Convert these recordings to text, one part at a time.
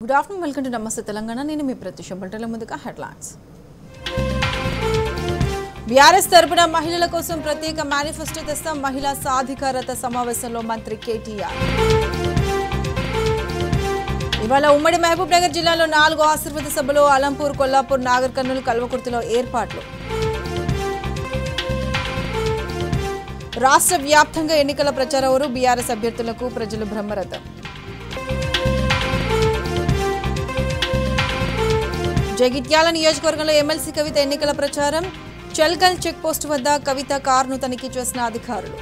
Good afternoon, welcome to నమస్తే తెలంగాణ. నేను మీ ప్రత్యూష. బులెటిన్ల ముందుగా హెడ్లైన్స్. బీఆర్ఎస్ తరపున మహిళల కోసం ప్రత్యేక మేనిఫెస్టో తెస్తాం. మహిళా సాధికారత సమావేశంలో మంత్రి కేటీఆర్. ఇవాళ ఉమ్మడి మహబూబ్ నగర్ జిల్లాలో 4 ఆశీర్వాద సభలు అలంపూర్, కొల్లాపూర్, నాగర్ కర్నూలు, కల్వకుర్తిలో ఏర్పాట్లు. రాష్ట్ర వ్యాప్తంగా ఎన్నికల ప్రచార ఊరు. బీఆర్ఎస్ అభ్యర్థులకు ప్రజలు బ్రహ్మరథం. జగిత్యాల నియోజకవర్గంలో ఎమ్మెల్సీ కవిత ఎన్నికల ప్రచారం. చల్గల్ చెక్ పోస్ట్ వద్ద కవిత కారును తనిఖీ చేసిన అధికారులు.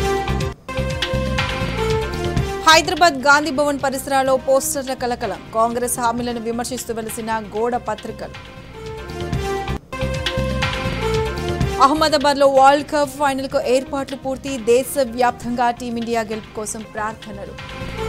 హైదరాబాద్ గాంధీ భవన్ పరిసరాల్లో పోస్టర్ల కలకలం. కాంగ్రెస్ హామీలను విమర్శిస్తూ వెలిసిన గోడ పత్రికలు. అహ్మదాబాద్లో వరల్డ్ కప్ ఫైనల్కు ఏర్పాట్లు పూర్తి. దేశవ్యాప్తంగా టీమిండియా గెలుపు కోసం ప్రార్థనలు.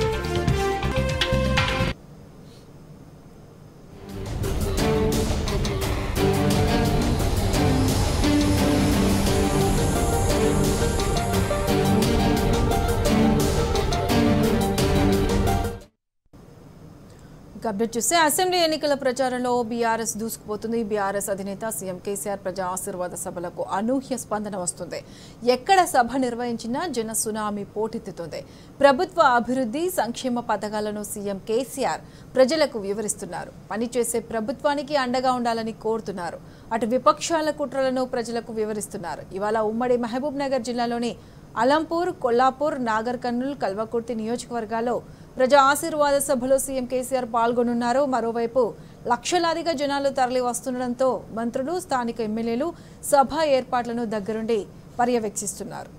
అప్డేట్ చూస్తే అసెంబ్లీ ఎన్నికల ప్రచారంలో బీఆర్ఎస్ దూసుకుపోతుంది. బీఆర్ఎస్ అధినేత సీఎం కేసీఆర్ ప్రజా ఆశీర్వాద సభలకు అనూహ్య స్పందన వస్తుంది. ఎక్కడ సభ నిర్వహించినా జన సునామీ పోటెత్తుతుంది. ప్రభుత్వ అభివృద్ధి సంక్షేమ పథకాలను సీఎం కేసీఆర్ ప్రజలకు వివరిస్తున్నారు. పనిచేసే ప్రభుత్వానికి అండగా ఉండాలని కోరుతున్నారు. అటు విపక్షాల కుట్రలను ప్రజలకు వివరిస్తున్నారు. ఇవాళ ఉమ్మడి మహబూబ్ నగర్ జిల్లాలోని అలంపూర్, కొల్లాపూర్, నాగర్ కర్నూల్, కల్వకుర్తి నియోజకవర్గాల్లో ప్రజా ఆశీర్వాద సభలో సీఎం కేసీఆర్ పాల్గొనున్నారు. మరోవైపు లక్షలాదిగా జనాలు తరలి వస్తుండటంతో మంత్రులు, స్థానిక ఎమ్మెల్యేలు సభ ఏర్పాట్లను దగ్గరుండి పర్యవేక్షిస్తున్నారు.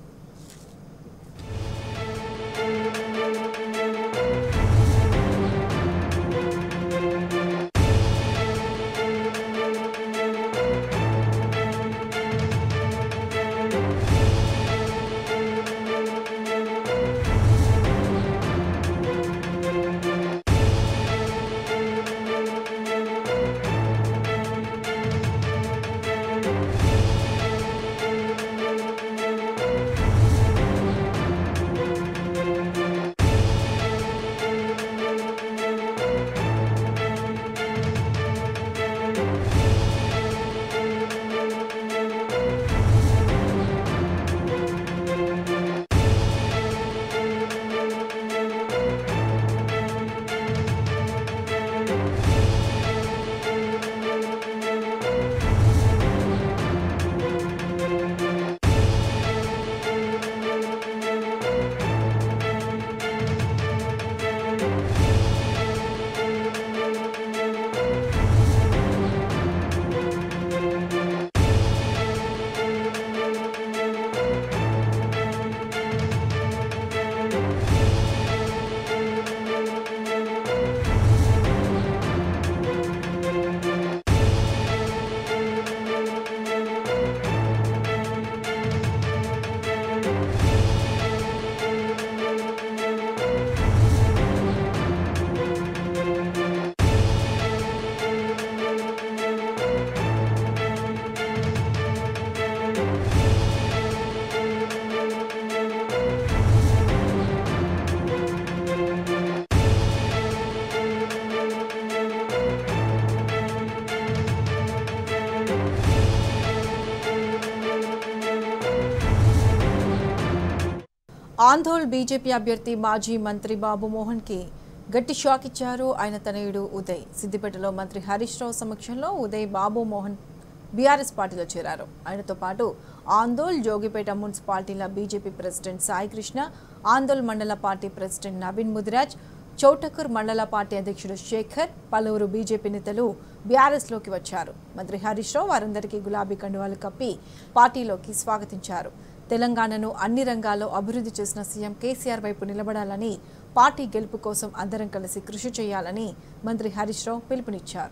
ఆందోళ్ బీజేపీ అభ్యర్థి మాజీ మంత్రి బాబు మోహన్ కి గట్టి షాక్ ఇచ్చారు ఆయన తనయుడు ఉదయ్. సిద్దిపేటలో మంత్రి హరీష్ రావు సమక్షంలో ఉదయ్ బాబు మోహన్ బీఆర్ఎస్ పార్టీలో చేరారు. ఆయనతో పాటు ఆందోళ్, జోగిపేట మున్సిపాలిటీల బీజేపీ ప్రెసిడెంట్ సాయి కృష్ణ, ఆందోళ్ మండల పార్టీ ప్రెసిడెంట్ నవీన్ ముదిరాజ్, చౌటకూర్ మండల పార్టీ అధ్యక్షుడు శేఖర్, పలువురు బీజేపీ నేతలు బీఆర్ఎస్లోకి వచ్చారు. మంత్రి హరీష్ రావు వారందరికీ గులాబీ కండువాలు కప్పి పార్టీలోకి స్వాగతించారు. తెలంగాణను అన్ని రంగాల్లో అభివృద్ధి చేసిన సీఎం కేసీఆర్ వైపు నిలబడాలని, పార్టీ గెలుపు కోసం అందరం కలిసి కృషి చేయాలని మంత్రి హరీష్ రావు పిలుపునిచ్చారు.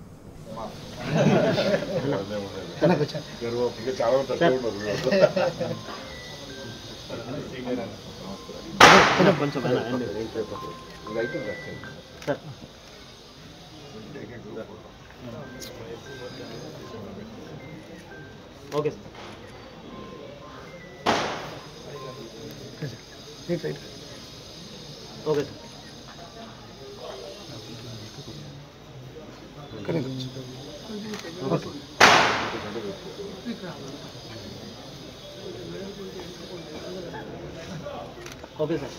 Okay sir. Okay sir. Okay sir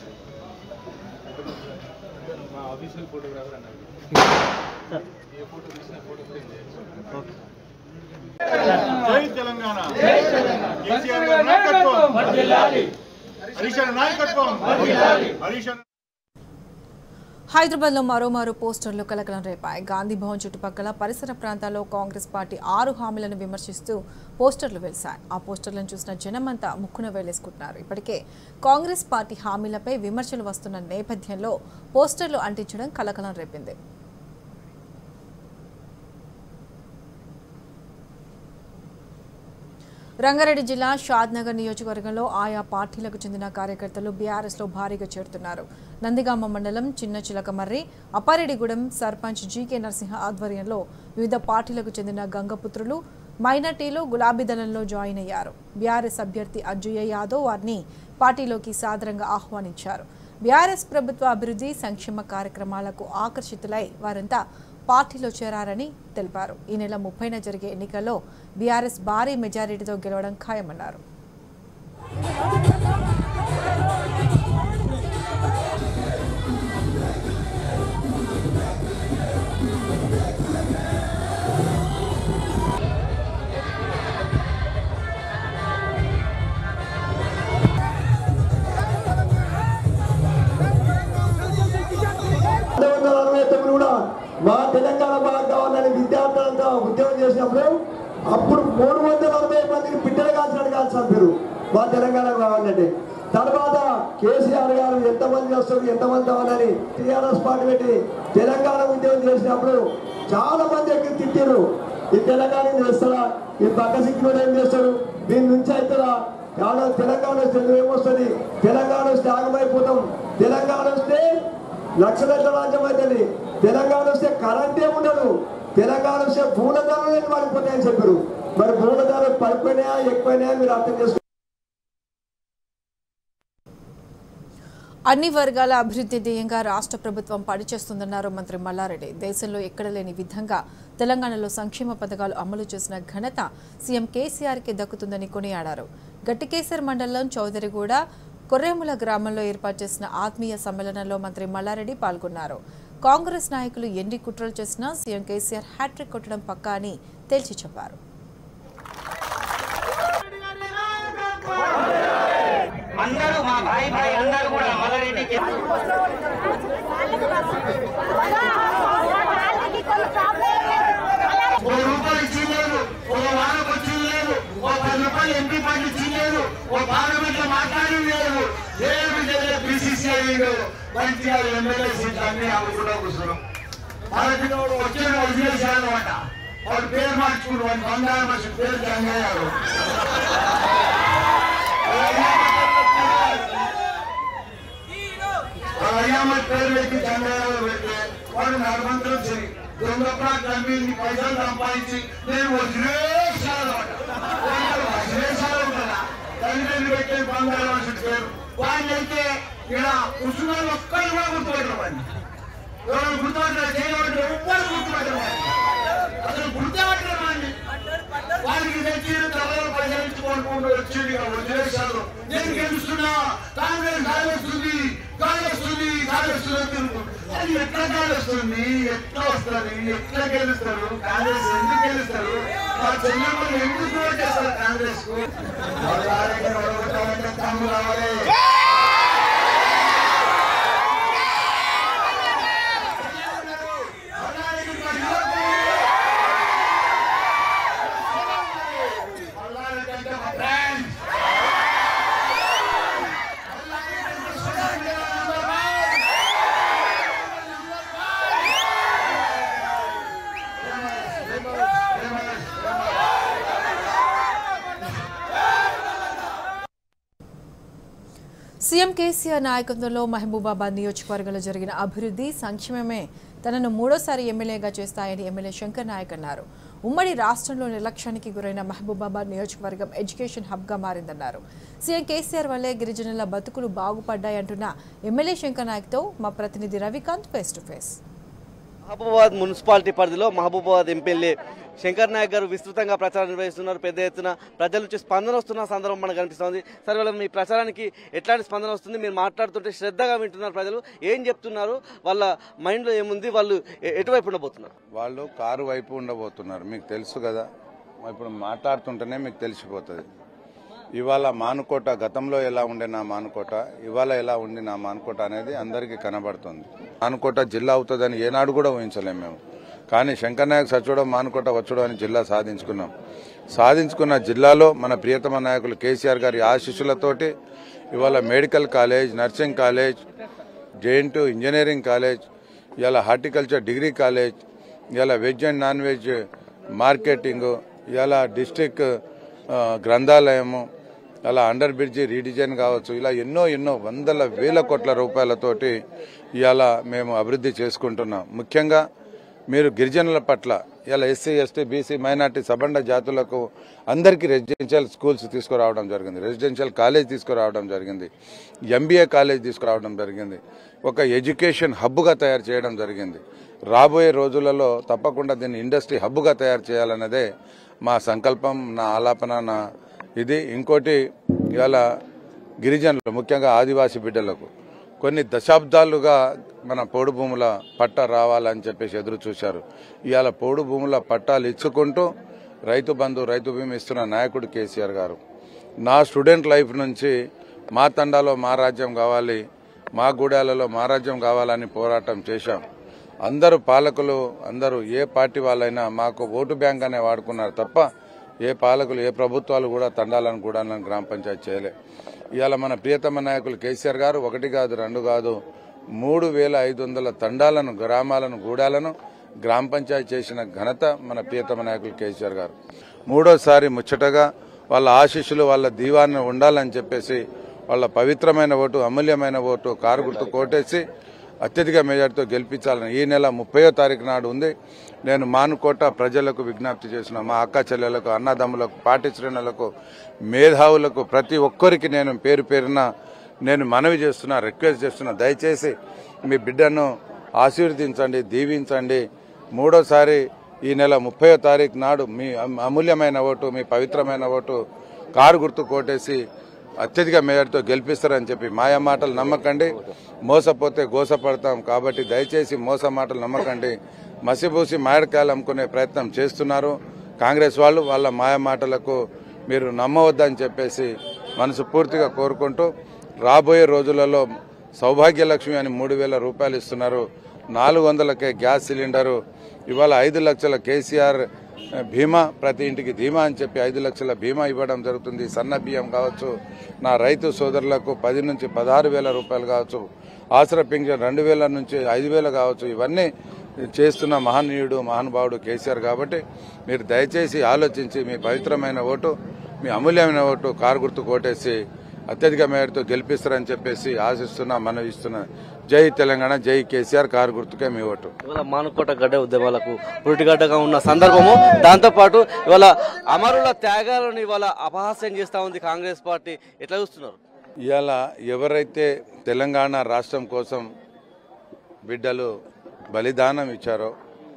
మా ఆఫీషియల్ ఫోటోగ్రాఫర్ అన్నారు సార్ ఏ ఫోటో తీసినా ఫోటో ఫ్రేమ్ ఓకే జై తెలంగాణ కేసీఆర్ గారి నాయకత్వం వర్ధిల్లాలి హరీష్ గారి నాయకత్వం వర్ధిల్లాలి హరీష్ హైదరాబాద్లో మరోమారు పోస్టర్లు కలకలం రేపాయి. గాంధీ భవన్ చుట్టుపక్కల పరిసర ప్రాంతాల్లో కాంగ్రెస్ పార్టీ 6 హామీలను విమర్శిస్తూ పోస్టర్లు వెలిశాయి. ఆ పోస్టర్లను చూసిన జనమంతా ముక్కున వేలేసుకుంటున్నారు. ఇప్పటికే కాంగ్రెస్ పార్టీ హామీలపై విమర్శలు వస్తున్న నేపథ్యంలో పోస్టర్లు అంటించడం కలకలం రేపింది. రంగారెడ్డి జిల్లా షాద్నగర్ నియోజకవర్గంలో ఆయా పార్టీలకు చెందిన కార్యకర్తలు బీఆర్ఎస్లో భారీగా చేరుతున్నారు. నందిగామ మండలం చిన్న చిలకమర్రి, అప్పారెడ్డిగూడెం సర్పంచ్ జీకే నరసింహ ఆధ్వర్యంలో వివిధ పార్టీలకు చెందిన గంగపుత్రులు, మైనార్టీలు గులాబీ దళంలో జాయిన్ అయ్యారు. బీఆర్ఎస్ అభ్యర్థి అజ్జయ్య యాదవ్ వారిని పార్టీలోకి సాదరంగా ఆహ్వానించారు. బీఆర్ఎస్ ప్రభుత్వ అభివృద్ధి సంక్షేమ కార్యక్రమాలకు ఆకర్షితులై వారంతా పార్టీలో చేరారని తెలిపారు. ఈ నెల 30న జరిగే ఎన్నికల్లో బీఆర్ఎస్ భారీ మెజారిటీతో గెలవడం ఖాయమన్నారు. మా తెలంగాణ బాగా కావాలని విద్యార్థులంతా ఉద్యోగం చేసినప్పుడు అప్పుడు 340 మందికి బిడ్డలు కాల్చినట్టు పేరు మా తెలంగాణ కావాలంటే. తర్వాత కేసీఆర్ గారు ఎంతమంది వస్తారు ఎంతమంది కావాలని టీఆర్ఎస్ పార్టీ పెట్టి తెలంగాణ ఉద్యోగం చేసినప్పుడు చాలా మంది ఎక్కి తిట్టారు. ఈ తెలంగాణ చేస్తారా, ఈ పక్క సిక్కులు ఏం చేస్తారు, దీని నుంచి అవుతుందా, తెలంగాణ వస్తే ఏమొస్తుంది, తెలంగాణ వస్తే ఆగమైపోతాం, తెలంగాణ వస్తే లక్షల రాజ్యం అవుతుంది, తెలంగాణ వస్తే కరెంటే ఉండదు, తెలంగాణ వస్తే భూల ధరలు పడిపోతాయని చెప్పారు. మరి భూల ధరలు పడిపోయినాయా ఎక్కువైనాయా మీరు అర్థం చేసుకోండి. అన్ని వర్గాల అభివృద్ధి ధ్యేయంగా రాష్ట్ర ప్రభుత్వం పనిచేస్తుందన్నారు మంత్రి మల్లారెడ్డి. దేశంలో ఎక్కడ లేని విధంగా తెలంగాణలో సంక్షేమ పథకాలు అమలు చేసిన ఘనత సీఎం కేసీఆర్కి దక్కుతుందని కొనియాడారు. గట్టికేసర్ మండలం చౌదరిగూడ కొర్రేముల గ్రామంలో ఏర్పాటు చేసిన ఆత్మీయ సమ్మేళనంలో మంత్రి మల్లారెడ్డి పాల్గొన్నారు. కాంగ్రెస్ నాయకులు ఎన్ని కుట్రలు చేసినా సీఎం కేసీఆర్ హ్యాట్రిక్ కొట్టడం పక్కా అని తేల్చి చెప్పారు. ఎంపీ పార్టీ చేయలేదు, ఓ పార్లమెంట్ లో మాట్లాడి లేదు, ఏమి చేయలేదు. బీసీసీఐలో మంచిగా ఎమ్మెల్యే సీట్లు అన్ని అమ్ముకుంటూ కూర్చున్నాం. మనకి వచ్చిన వదిలేసానమాట, వాడు పేరు మార్చుకుని వాడి బంగారు మనిషి పేరు జంగయ్యారు. అయ్యామ పేరు పెట్టి జంగయ్యారు పెట్టి వాడు నడమంత్రం సరి దొంగప్రా కమ్మిని పైసలు సంపాదించి నేను వదిలేసాను తల్లిదండ్రులు పెట్టే బంగారు మనిషి పేరు. వాడిని అయితే ఇక్కడ కూర్చున్న ఒక్కరు కూడా గుర్తుపెట్టరు. వాడిని ఎవరు గుర్తుపట్టరు, చేయబడ్డారు, ఎవ్వరు గుర్తుపెట్టరు. అసలు గుర్తుపట్టరు వాడిని. వాడికి తెచ్చి తలలో పైసలు కొనుక్కుంటూ వచ్చింది వదిలేశారు. నేను గెలుస్తున్నా, కాంగ్రెస్ కాలేస్తుంది, కాలేస్తుంది, కాలేస్తుంది. అది ఎట్లా కాలేస్తుంది, ఎట్లా వస్తుంది, ఎట్లా గెలుస్తారు, కాంగ్రెస్ ఎందుకు గెలుస్తారు, మా చెల్లెమ్మలు ఎందుకు ఓటేస్తారు కాంగ్రెస్ కు. తమ్ము రావాలి. సీఎం కేసీఆర్ నాయకత్వంలో మహబూబాబాద్ నియోజకవర్గంలో జరిగిన అభివృద్ధి సంక్షేమమే తనను 3వ ఎమ్మెల్యేగా చేస్తాయని ఎమ్మెల్యే శంకర్ నాయక్ అన్నారు. ఉమ్మడి రాష్ట్రంలో నిర్లక్ష్యానికి గురైన మహబూబాబాద్ నియోజకవర్గం ఎడ్యుకేషన్ హబ్గా మారిందన్నారు. సీఎం కేసీఆర్ వల్లే గిరిజనుల బతుకులు బాగుపడ్డాయంటున్న ఎమ్మెల్యే శంకర్ నాయక్తో మా ప్రతినిధి Ravikanth face to face. Mahabubabad municipality పరిధిలో మహబూబాబాద్ ఎమ్మెల్యే శంకర్ నాయక్ గారు విస్తృతంగా ప్రచారం నిర్వహిస్తున్నారు. పెద్ద ఎత్తున ప్రజల నుంచి స్పందన వస్తున్న సందర్భం మనకు కనిపిస్తుంది. సరే, వాళ్ళ మీ ప్రచారానికి ఎట్లాంటి స్పందన వస్తుంది? మీరు మాట్లాడుతుంటే శ్రద్ధగా వింటున్నారు ప్రజలు, ఏం చెప్తున్నారు? వాళ్ళ మైండ్లో ఏముంది? వాళ్ళు ఎటువైపు ఉండబోతున్నారు? వాళ్ళు కారు వైపు ఉండబోతున్నారు. మీకు తెలుసు కదా, ఇప్పుడు మాట్లాడుతుంటేనే మీకు తెలిసిపోతుంది. ఇవాళ మానుకోట గతంలో ఎలా ఉండే నా మానుకోట, ఇవాళ ఎలా ఉంది నా మానుకోట అనేది అందరికీ కనబడుతుంది. మానుకోట జిల్లా అవుతుందని ఏనాడు కూడా ఊహించలేము మేము. కానీ శంకర్ నాయక్ సచ్చోడం మానుకోట వచ్చడం అని జిల్లా సాధించుకున్న జిల్లాలో మన ప్రియతమ నాయకులు కేసీఆర్ గారి ఆశీస్సులతోటి ఇవాళ medical college, nursing college, JNT engineering college, ఇవాళ హార్టికల్చర్ డిగ్రీ కాలేజ్, ఇవాళ veg and non veg marketing, ఇవాళ డిస్ట్రిక్ట్ గ్రంథాలయము, అలా అండర్ బ్రిడ్జి రీడిజైన్ కావచ్చు, ఇలా ఎన్నో వందల వేల కోట్ల రూపాయలతోటి ఇవాళ మేము అభివృద్ధి చేసుకుంటున్నాం. ముఖ్యంగా మీరు గిరిజనుల పట్ల ఇలా ఎస్సీ, ఎస్టీ, బీసీ, మైనార్టీ, సబండ జాతులకు అందరికీ రెసిడెన్షియల్ స్కూల్స్ తీసుకురావడం జరిగింది, రెసిడెన్షియల్ కాలేజ్ తీసుకురావడం జరిగింది, ఎంబీఏ కాలేజ్ తీసుకురావడం జరిగింది, ఒక ఎడ్యుకేషన్ హబ్గా తయారు చేయడం జరిగింది. రాబోయే రోజులలో తప్పకుండా దీన్ని ఇండస్ట్రీ హబ్గా తయారు చేయాలన్నదే మా సంకల్పం, నా ఆలాపన, నా ఇది. ఇంకోటి, ఇవాళ గిరిజనులు ముఖ్యంగా ఆదివాసీ బిడ్డలకు కొన్ని దశాబ్దాలుగా మన పోడు భూముల పట్టా రావాలని చెప్పేసి ఎదురు చూశారు. ఇవాళ పోడు భూముల పట్టాలు ఇచ్చుకుంటూ రైతు బంధు, రైతు బీమా ఇస్తున్న నాయకుడు కేసీఆర్ గారు. నా స్టూడెంట్ లైఫ్ నుంచి మా తండాలో మా రాజ్యం కావాలి, మా గూడాలలో మా రాజ్యం కావాలని పోరాటం చేశాం. అందరూ పాలకులు, అందరూ ఏ పార్టీ వాళ్ళైనా మాకు ఓటు బ్యాంక్ అనే వాడుకున్నారు తప్ప ఏ పాలకులు, ఏ ప్రభుత్వాలు కూడా తండాలను గూడాలను గ్రామ పంచాయతీ చేయలే. ఇవాళ మన ప్రియతమ నాయకులు కేసీఆర్ గారు 1 కాదు 2 కాదు 3500 తండాలను, గ్రామాలను, గూడాలను గ్రామ పంచాయతీ చేసిన ఘనత మన ప్రియతమ నాయకులు కేసీఆర్ గారు. 3వసారి ముచ్చటగా వాళ్ళ ఆశీస్సులు, వాళ్ళ దీవాన్ని ఉండాలని చెప్పేసి వాళ్ళ పవిత్రమైన ఓటు, అమూల్యమైన ఓటు కారు గుర్తు కోటేసి అత్యధిక మెజార్టీతో గెలిపించాలని ఈ నెల 30వ తారీఖు నాడు ఉంది. నేను మానుకోట ప్రజలకు విజ్ఞప్తి చేసిన, మా అక్క చెల్లెలకు, అన్నదమ్ములకు, పార్టీ శ్రేణులకు, మేధావులకు, ప్రతి ఒక్కరికి నేను పేరు పేరున నేను మనవి చేస్తున్నా, రిక్వెస్ట్ చేస్తున్నా, దయచేసి మీ బిడ్డను ఆశీర్వదించండి, దీవించండి. 3వసారి ఈ నెల 30వ తారీఖు నాడు మీ అమూల్యమైన ఓటు, మీ పవిత్రమైన ఓటు కారు గుర్తు కోటేసి అత్యధిక మెజార్టీతో గెలిపిస్తారని చెప్పి మాయా మాటలు నమ్మకండి. మోసపోతే గోసపడతాం. కాబట్టి దయచేసి మోస మాటలు నమ్మకండి. మసిబూసి మాయడకాయలు అమ్ముకునే ప్రయత్నం చేస్తున్నారు కాంగ్రెస్ వాళ్ళు. వాళ్ళ మాయా మాటలకు మీరు నమ్మవద్దని చెప్పేసి మనసు పూర్తిగా కోరుకుంటూ, రాబోయే రోజులలో సౌభాగ్యలక్ష్మి అని 3000 రూపాయలు ఇస్తున్నారు, 400కే గ్యాస్ సిలిండరు, ఇవాళ 5 లక్షల కేసీఆర్ బీమా, ప్రతి ఇంటికి ధీమా అని చెప్పి 5 లక్షల బీమా ఇవ్వడం జరుగుతుంది. సన్న బియ్యం కావచ్చు, నా రైతు సోదరులకు 10 నుంచి 16,000 రూపాయలు కావచ్చు, ఆసరా పింఛన్ 2,000 నుంచి 5,000 కావచ్చు. ఇవన్నీ చేస్తున్న మహనీయుడు, మహానుభావుడు కేసీఆర్. కాబట్టి మీరు దయచేసి ఆలోచించి మీ పవిత్రమైన ఓటు, మీ అమూల్యమైన ఓటు కారు గుర్తు కోటేసి అత్యధిక మేరతో గెలిపిస్తారని చెప్పేసి ఆశిస్తున్నా, మనవిస్తున్నా. జై తెలంగాణ, జై కేసీఆర్, కారు గుర్తుకే మీ ఓటు. ఇవాళ మానుకోట గడ్డ ఉద్యమాలకు పురిటిగడ్డగా ఉన్న సందర్భము, దాంతోపాటు ఇవాళ అమరుల త్యాగాలను ఇవాళ అపహాస్యం చేస్తా ఉంది కాంగ్రెస్ పార్టీ. ఎట్లా చూస్తున్నారు? ఇవాళ ఎవరైతే తెలంగాణ రాష్ట్రం కోసం బిడ్డలు బలిదానం ఇచ్చారో,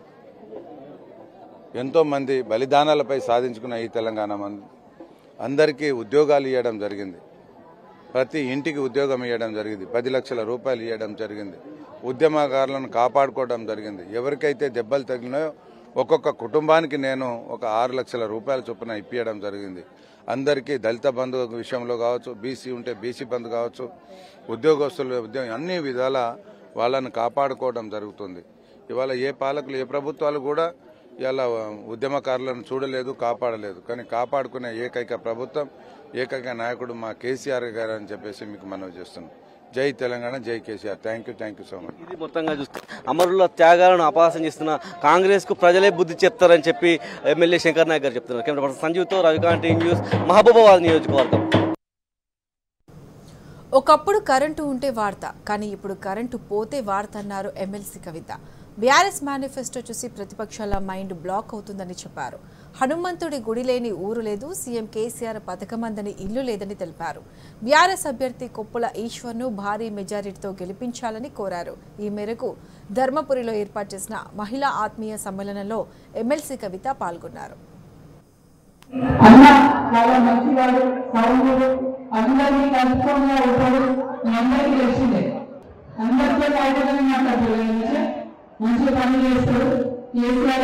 ఎంతోమంది బలిదానాలపై సాధించుకున్న ఈ తెలంగాణ అందరికీ ఉద్యోగాలు ఇవ్వడం జరిగింది, ప్రతి ఇంటికి ఉద్యోగం ఇవ్వడం జరిగింది, 10 లక్షల రూపాయలు ఇవ్వడం జరిగింది, ఉద్యమకారులను కాపాడుకోవడం జరిగింది. ఎవరికైతే దెబ్బలు తగిలినాయో ఒక్కొక్క కుటుంబానికి నేను ఒక 6 లక్షల రూపాయల చొప్పున ఇప్పించడం జరిగింది. అందరికీ దళిత బంధు విషయంలో కావచ్చు, బీసీ ఉంటే బీసీ బంధు కావచ్చు, ఉద్యోగస్తులు అన్ని విధాల వాళ్ళను కాపాడుకోవడం జరుగుతుంది. ఇవాళ ఏ పాలకులు, ఏ ప్రభుత్వాలు కూడా ఇలా ఉద్యమకారులను చూడలేదు, కాపాడలేదు. కానీ కాపాడుకునే ఏకైక ప్రభుత్వం, ఏకైక నాయకుడు మా కేసీఆర్ గారు అని చెప్పేసి మీకు మనవి చేస్తున్నాం. జై తెలంగాణ, జై KCR. Thank you so much. ఇది మొత్తంగా చూస్తే అమరుల త్యాగాలను అపహాస్యం చేస్తున్న కాంగ్రెస్ కు ప్రజలే బుద్ధి చెప్తారని చెప్పి ఎమ్మెల్యే శంకర్ నాయక్ గారు చెప్తున్నారు. కెమెరా పర్సన్ సంజీవ్తో రవికాంత్ న్యూస్, మహబూబాబాద్ నియోజకవర్గం. ఒకప్పుడు కరెంటు ఉంటే వార్త, కానీ ఇప్పుడు కరెంటు పోతే వార్త అన్నారు ఎమ్మెల్సీ కవిత. బీఆర్ఎస్ మేనిఫెస్టో చూసి ప్రతిపక్షాల మైండ్ బ్లాక్ అవుతుందని చెప్పారు. హనుమంతుడి గుడి లేని ఊరు లేదు, సీఎం కేసీఆర్ పథకమందని ఇల్లు లేదని తెలిపారు. బీఆర్ఎస్ అభ్యర్థి కొప్పుల ఈశ్వర్ను భారీ మెజారిటీతో గెలిపించాలని కోరారు. ఈ మేరకు ధర్మపురిలో ఏర్పాటు చేసిన మహిళా ఆత్మీయ సమ్మేళనంలో ఎమ్మెల్సీ కవిత పాల్గొన్నారు. అన్న చాలా మంచివాడు, సౌమ్యుడు, అందరినీ కలుపుకుండా ఉంటాడు. మీ అందరికీ తెలిసిందే. అందరితో కాకుండా మాట్లాడలేదు, మంచిగా పని చేస్తాడు. కేసీఆర్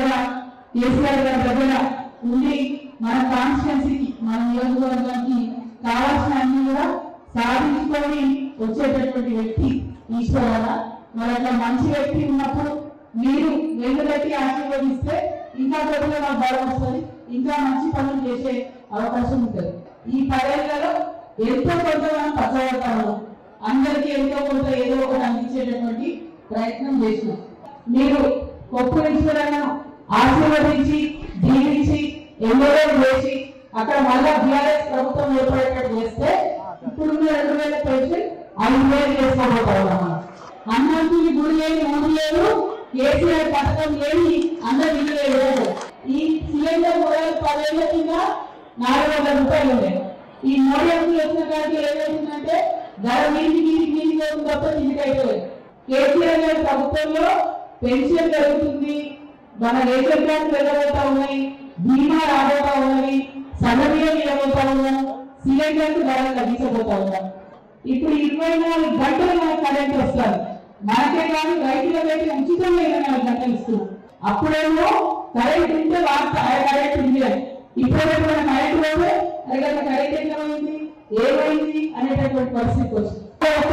గారి దగ్గర ఉండి మన కాన్స్టిట్యున్సీకి, మన నియోజకవర్గానికి కావాల్సిన అన్ని కూడా సాధించుకొని వచ్చేటటువంటి వ్యక్తి ఈశ్వరన్న. మరి అట్లా మంచి వ్యక్తి ఉన్నప్పుడు మీరు వెన్నుబెట్టి ఆశీర్వదిస్తే ఇంకా కొద్దిగా నాకు బలం వస్తుంది, ఇంకా మంచి పనులు చేసే అవకాశం ఉంటుంది. ఈ 10 ఏళ్లలో ఎంతో కొంత మనం కష్టపడతాము, అందరికీ ఎంతో కొంత ఏదో ఒకటి అందించేటటువంటి ప్రయత్నం చేసినాం. మీరు కొప్పుల ఈశ్వరన్నను ఆశీర్వదించి దీవించి ఎమ్మెల్యే చేసి అక్కడ మళ్ళా బీఆర్ఎస్ ప్రభుత్వం ఏర్పడేటట్టు చేస్తే ఇప్పుడు 2000 పెన్షన్ 5000 చేసుకోబోతాం. అన్నంతుని గుడి లేని ఊరు లేదు, కేసీఆర్ పథకం లేని అందరు ఇల్లు లేదు. ఈ సిలిండర్ కూడా 10 ఏళ్ల కింద 400 రూపాయలు ఉన్నాయి. ఈ 3 అంకులు వచ్చిన కాడికి ఏమైతుందంటే ధర మీదికి తప్ప ఇంటికి అయిపోలేదు. కేసీఆర్ గారి ప్రభుత్వంలో పెన్షన్ పెరుగుతుంది, మన రేషన్ కార్డు వెళ్ళబోతా ఉన్నాయి, బీమా రాబోతా ఉన్నది, సన్నబియ్యం ఇవ్వబోతా ఉన్నాం, సిలిండర్ ధరలు తగ్గించబోతా ఉన్నాం. ఇప్పుడు 24 గంటలు మనకు కరెంట్ వస్తారు. మనకే కానీ రైతుల పెట్టి ఉచితంగా 24 గంటలు ఇస్తున్నాం. అప్పుడేమో కరెంట్ ఉంటే కరెంట్ ఉంది, ఇప్పుడైతే మన కరెంట్ పోతే అడిగిన కరెంట్ ఏమైంది ఏమైంది అనేటటువంటి పరిస్థితి వచ్చింది.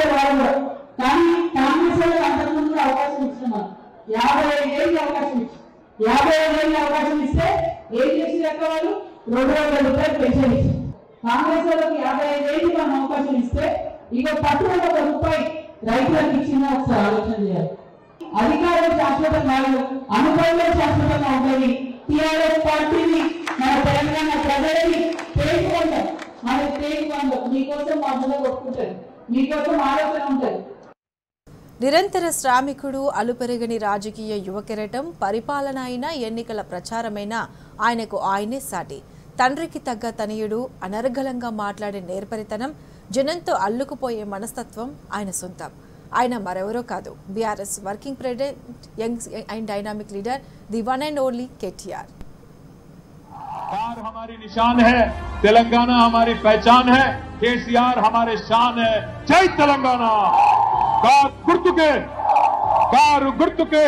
కానీ కాంగ్రెస్ వాళ్ళకి అంతకుముందు అవకాశం ఇస్తున్నాం. 55 ఏళ్ళు అవకాశం ఇచ్చి 55 ఏళ్ళు అవకాశం ఇస్తే ఏం చేసి లెక్క వాళ్ళు 200 రూపాయలు పెన్షన్ ఇచ్చారు. కాంగ్రెస్ వాళ్ళకి 55 ఏళ్ళు మనం అవకాశం ఇస్తే ఇక 1 రూపాయి రైతులకు ఇచ్చిందా ఒకసారి ఆలోచన చేయాలి. అధికారం శాశ్వతం కాదు, అనుభవం శాశ్వతంగా ఉంటుంది. టీఆర్ఎస్ పార్టీని మన తెలంగాణ ప్రజలని తేలిపోతాం, మనకి తేలిపోతాం. మీకోసం మా ముందు కొట్టుకుంటారు, మీకోసం ఆలోచన ఉంటుంది. నిరంతర శ్రామికుడు, అలుపెరగని రాజకీయ యువ కెరటం, పరిపాలన అయినా ఎన్నికల ప్రచారమైనా ఆయనకు ఆయనే సాటి. తండ్రికి తగ్గ తనయుడు, అనర్గళంగా మాట్లాడే నేర్పరితనం, జనంతో అల్లుకుపోయే మనస్తత్వం ఆయన సొంతం. ఆయన మరెవరో కాదు, BRS working president, young and dynamic leader, the one and only KTR. Car हमारी निशान है, तेलंगाना हमारी पहचान है, केसीआर हमारे शान है. जय तेलंगाना. कार गुर्तु के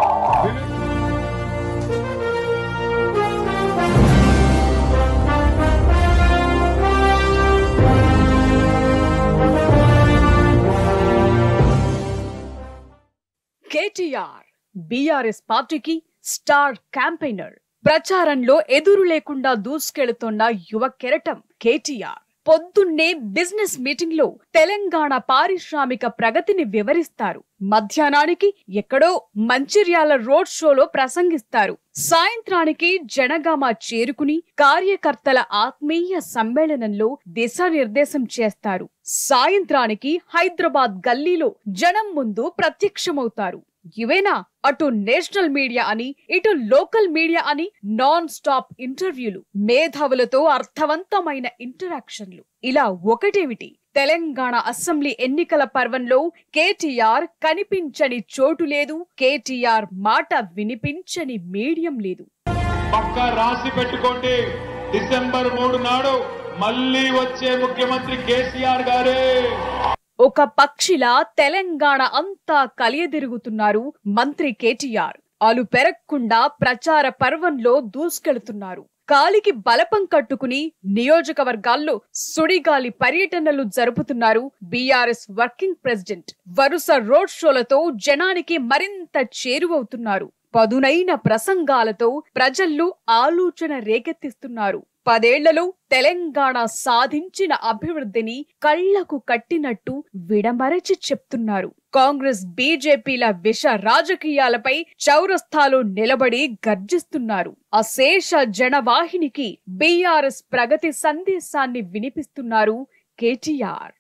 కేటీఆర్ బీఆర్ఎస్ పార్టీకి స్టార్ క్యాంపెయినర్. ప్రచారంలో ఎదురు లేకుండా దూసుకెళుతున్న యువ కెరటం కేటీఆర్. పొద్దున్నే బిజినెస్ మీటింగ్ లో తెలంగాణ పారిశ్రామిక ప్రగతిని వివరిస్తారు. మధ్యాహ్నానికి ఎక్కడో మంచిర్యాల రోడ్ షోలో ప్రసంగిస్తారు. సాయంత్రానికి జనగామ చేరుకుని కార్యకర్తల ఆత్మీయ సమ్మేళనంలో దిశానిర్దేశం చేస్తారు. సాయంత్రానికి హైదరాబాద్ గల్లీలో జనం ముందు ప్రత్యక్షమవుతారు. ఇవేనా అటు నేషనల్ మీడియా అని ఇటు లోకల్ మీడియా అని నాన్ స్టాప్ ఇంటర్వ్యూలు, మేధావులతో అర్థవంతమైన ఇంటరాక్షన్లు. ఇలా ఒకటేమిటి, తెలంగాణ అసెంబ్లీ ఎన్నికల పర్వంలో కేటీఆర్ కనిపించని చోటు లేదు, కేటీఆర్ మాట వినిపించని మీడియం లేదు. పక్కా రాసి పెట్టుకోండి, డిసెంబర్ 3 నాడు మళ్ళీ వచ్చే ముఖ్యమంత్రి కేసీఆర్ గారే. ఒక పక్షిలా తెలంగాణ అంతా కలియదిరుగుతున్నారు మంత్రి కేటీఆర్. అలు పెరగకుండా ప్రచార పర్వంలో దూసుకెళ్తున్నారు. కాలికి బలపం కట్టుకుని నియోజకవర్గాల్లో సుడిగాలి పర్యటనలు జరుపుతున్నారు బీఆర్ఎస్ వర్కింగ్ ప్రెసిడెంట్. వరుస రోడ్ షోలతో జనానికి మరింత చేరువవుతున్నారు. పదునైన ప్రసంగాలతో ప్రజల్లో ఆలోచన రేకెత్తిస్తున్నారు. 10 ఏళ్లలో తెలంగాణ సాధించిన అభివృద్ధిని కళ్లకు కట్టినట్టు విడమరచి చెప్తున్నారు. కాంగ్రెస్ బీజేపీల విష రాజకీయాలపై చౌరస్తాలో నిలబడి గర్జిస్తున్నారు. అశేష జనవాహినికి బీఆర్ఎస్ ప్రగతి సందేశాన్ని వినిపిస్తున్నారు కేటీఆర్.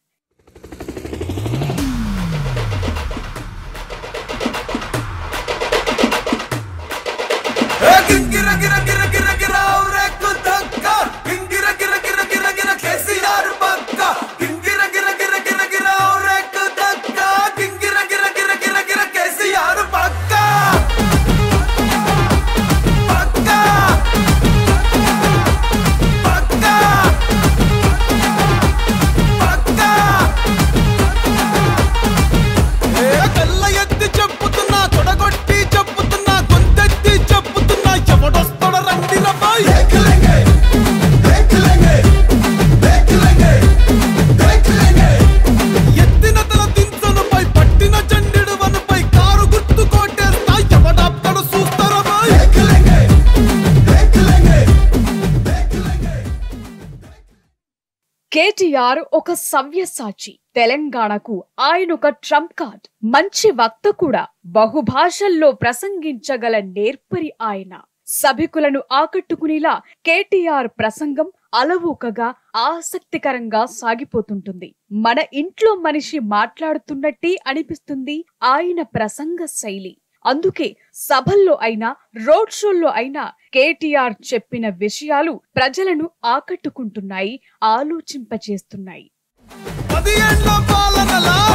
కేటీఆర్ ఒక సవ్యసాచి. తెలంగాణకు ఆయన ఒక ట్రంప్ కార్డ్. మంచి వక్త కూడా. బహుభాషల్లో ప్రసంగించగల నేర్పరి ఆయన. సభికులను ఆకట్టుకునేలా కేటీఆర్ ప్రసంగం అలవోకగా ఆసక్తికరంగా సాగిపోతుంటుంది. మన ఇంట్లో మనిషి మాట్లాడుతున్నట్టే అనిపిస్తుంది ఆయన ప్రసంగ శైలి. అందుకే సభల్లో అయినా రోడ్ షోల్లో అయినా కేటీఆర్ చెప్పిన విషయాలు ప్రజలను ఆకట్టుకుంటున్నాయి, ఆలోచింపచేస్తున్నాయి. 10 ఏళ్ల పాలనలా